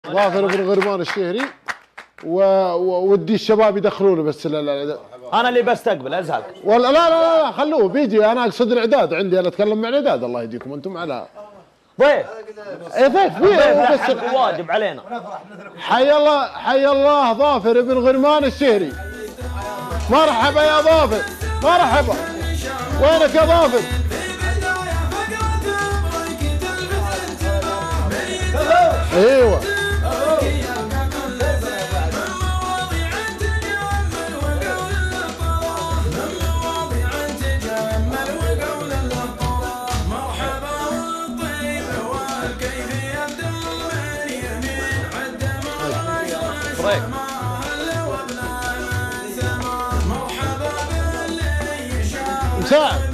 ظافر بن غرمان الشهري ودي الشباب يدخلونه بس لا انا اللي بستقبل ازهل ولا لا خلوه بيجي. انا اقصد الاعداد عندي، انا اتكلم مع الاعداد. الله يهديكم انتم على ضيف. ايه ضيف بس واجب علينا. حي الله ظافر بن غرمان الشهري. مرحبا يا ظافر، مرحبا. وينك يا ظافر؟ ايوه مساعد.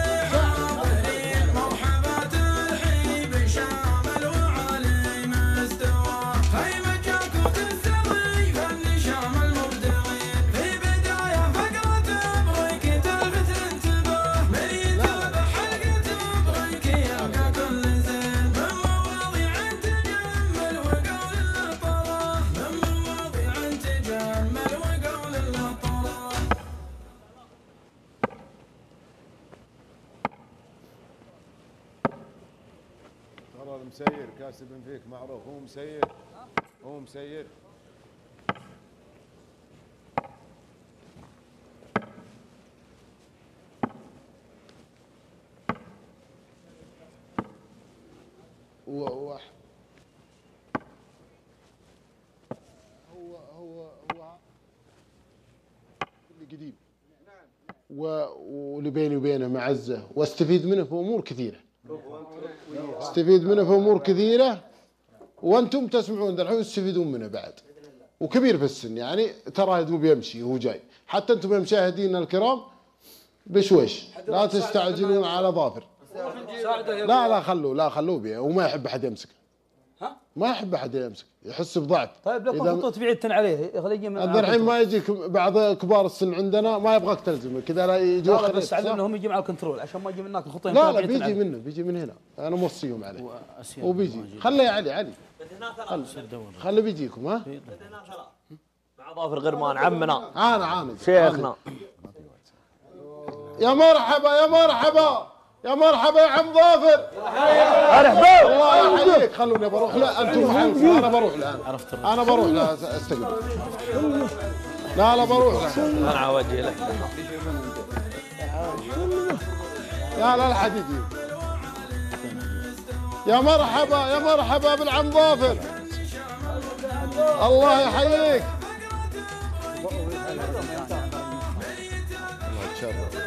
مسير كاسب فيك معروف. هو مسير، هو مسير. هو اللي قديم واللي بيني وبينه معزه، واستفيد منه في امور كثيره. استفيد منه في امور كثيره، وانتم تسمعون الحين تستفيدون منه بعد. وكبير في السن يعني، ترى يدوب يمشي وهو جاي. حتى انتم يا مشاهدينا الكرام بشويش لا تستعجلون على ظافر. لا خلوه بيه. وما يحب احد يمسكه. ما يحب احد يمسك، يحس بضعف. طيب لو خطوط بعيدتن عليه خليه من الحين ما يجيك بعض كبار السن عندنا ما يبغاك تلزمه كذا، لا يجوا. لا بس علمهم يجي مع الكنترول عشان ما يجي منك الخطوط. لا بيجي منه، بيجي من هنا. انا موصيهم عليه وبيجي. خليه يا علي خليه بيجيكم. ها مع ظافر غرمان عمنا عاند شيخنا. يا مرحبا يا مرحبا يا مرحبا يا عم ظافر. ارحبوا. الله يحييك. خلوني بروح له. انتم محلكم. انا بروح له. انا بروح له استقبل. لا بروح له. انا على وجهي لك. لا الحديد. يا مرحبا يا مرحبا بالعم ظافر. الله يحييك. الله يتشرف.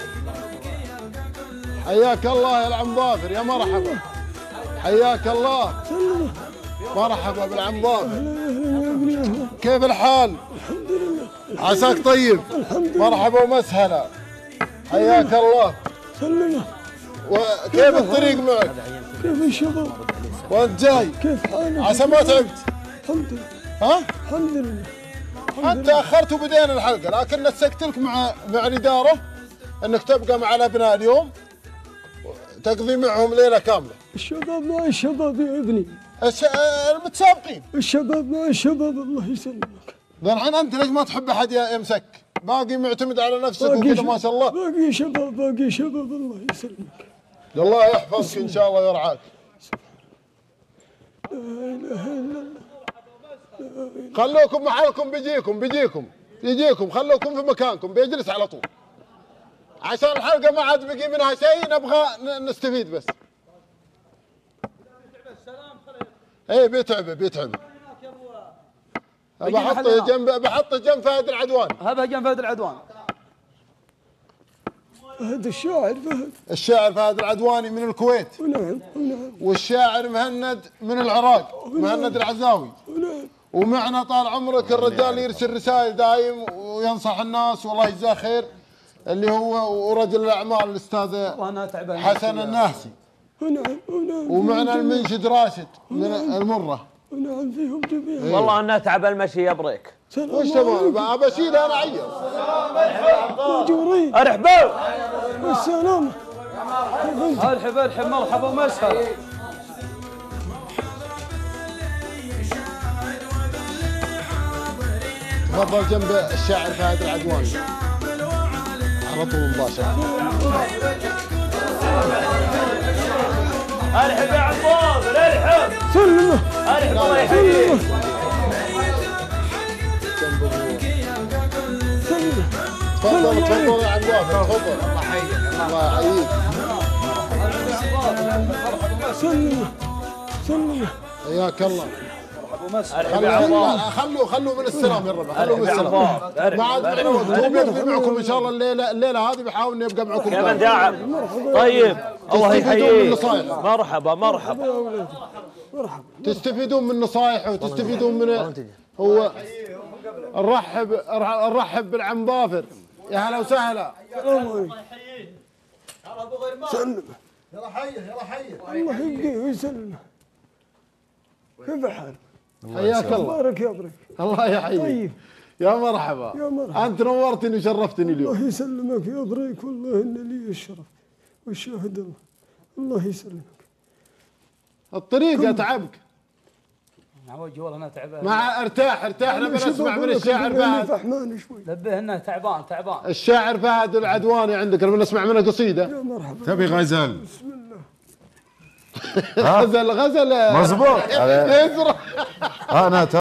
حياك الله يا العم ظافر. يا مرحبا. حياك الله. مرحبا بالعم ظافر. كيف الحال؟ الحمد لله. عساك طيب. مرحبا ومسهلا. حياك الله. سلمه. وكيف الطريق معك؟ كيف الشباب؟ وانت جاي؟ كيف حالك؟ عسى ما تعبت. الحمد لله. ها؟ الحمد لله. انت اخرت وبدينا الحلقه، لكن نسقت لك مع الاداره انك تبقى مع الابناء اليوم تقضي معهم ليله كامله. الشباب مع الشباب يا ابني. المتسابقين. الشباب مع الشباب. الله يسلمك. الحين انت ليش ما تحب احد يمسك؟ باقي معتمد على نفسك وكذا ما شاء الله. باقي شباب باقي شباب. الله يسلمك. الله يحفظك ان شاء الله ويرعاك. لا اله الا الله. خلوكم محلكم. بيجيكم خلوكم في مكانكم. بيجلس على طول عشان الحلقه ما عاد بقي منها شيء، نبغى نستفيد بس. ايه بيتعب. بحطه جنب فهد العدواني. هذا جنب فهد العدواني. هذا الشاعر فهد العدواني من الكويت. ونعم. والشاعر مهند من العراق. مهند العزاوي. ومعنا طال عمرك الرجال يرسل رسائل دايم وينصح الناس والله يجزاه خير، اللي هو ورجل الاعمال الاستاذ حسن الناهسي. ومعنا المنشد راشد من المره. ونعم فيهم جميعا. والله انه تعب المشي يا بريك. وش تبغى؟ بشيل انا عيل. ماجورين. ارحبوا. والسلامة. الحب مرحبا ومسهلا. تفضل جنب الشاعر فهد العدواني على طول مباشرة. ارحب يا عمار، ارحب سلمه ارحب الله يحييك. تفضل تفضل يا عم وافر تفضل. الله يحييك الله يحييك. سلمه سلمه حياك الله. ارحب يا عمار، خلوا من السلام يا ربع، خلوا من ارحب يا السلام. عمار، ما عاد ارحب هو بيقضي معكم ان شاء الله الليله هذه بحاول اني ابقى معكم. يا من داعم. طيب الله تستفيدون من يحييك. نصايحه. مرحبا مرحبا. مرحبا تستفيدون من نصايحه وتستفيدون من هو. نرحب بالعم ظافر. يا هلا وسهلا. السلام عليكم. سلمه يلا حيه يلا حيه. الله يبقيه ويسلمه. كيف حالك؟ حياك الله. بارك يا بريك. الله يحييك. طيب يا مرحبا. يا مرحبا. انت نورتني وشرفتني اليوم. الله يسلمك يا بريك، والله ان لي الشرف والشاهد الله. الله يسلمك. الطريق اتعبك. عوجي والله انا تعبان. مع ارتاح نبي نسمع من الشاعر فهد. فحمان شوي. نبه انه تعبان تعبان. الشاعر فهد العدواني عندك نبي نسمع منه قصيده. يا مرحبا. تبي غزل؟ بسم الله. غزل مزبوط. يزرع. انا